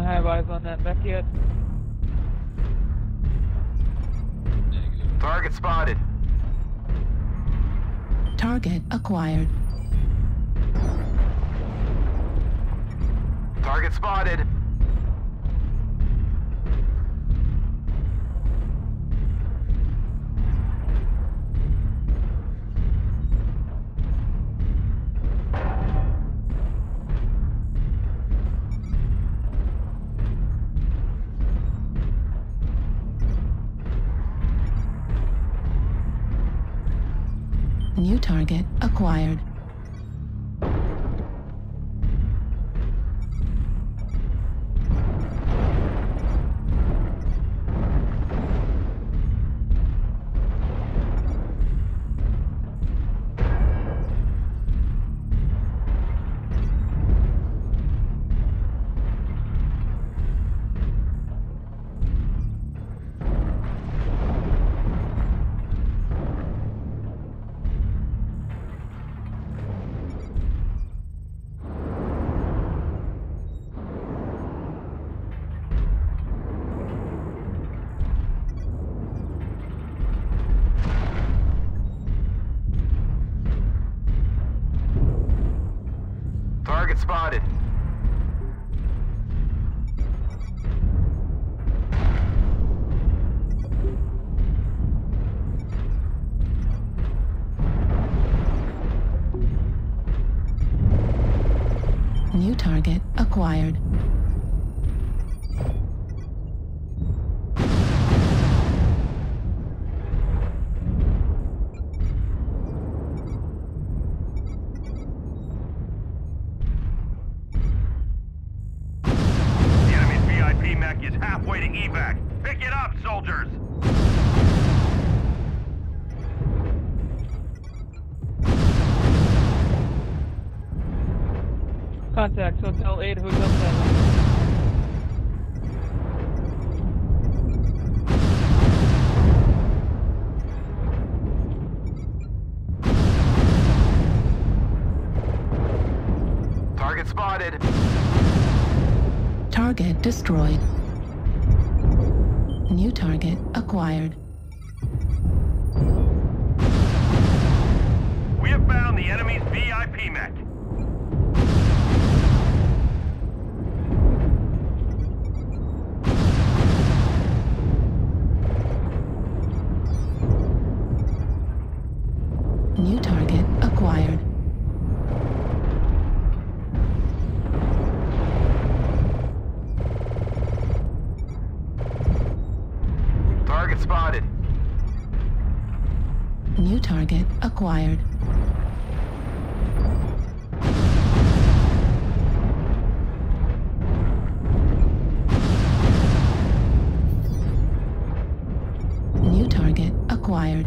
don't have eyes on that mech yet. Negative. Target spotted. Target acquired. Target spotted. New target acquired. Target spotted. New target acquired. The enemy's VIP mech is halfway to evac. Pick it up, soldiers! Contact Hotel 8, Hotel 7. Target spotted. Target destroyed. New target acquired. We have found the enemy's VIP mech. New target acquired. Target spotted. New target acquired. New target acquired.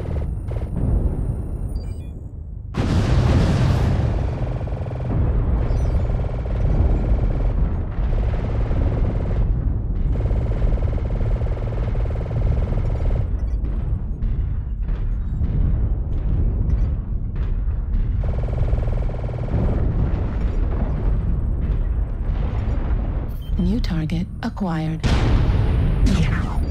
New target acquired.